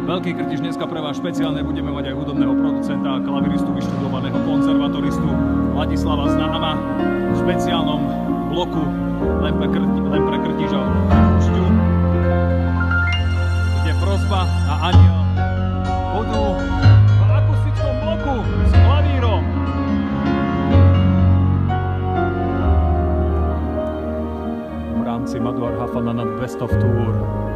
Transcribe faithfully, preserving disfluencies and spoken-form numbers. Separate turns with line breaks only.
Veľký Krtiš dneska pre vás špeciálne budeme mať aj hudobného producenta a klaviristu vyštudovaného konzervatoristu Ladislava Známa v špeciálnom bloku len pre, Krti, len pre Krtižov Šťu, kde Prosba a Aniel budú v akustickom bloku s klavírom. V rámci Maduar Hafana na Best of Tour.